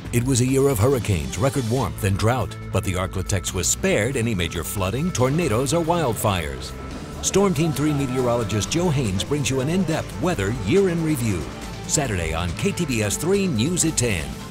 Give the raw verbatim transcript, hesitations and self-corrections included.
It was a year of hurricanes, record warmth, and drought, but the Arklatex was spared any major flooding, tornadoes, or wildfires. Storm Team three meteorologist Joe Haynes brings you an in-depth weather year in review. Saturday on K T B S three News at ten.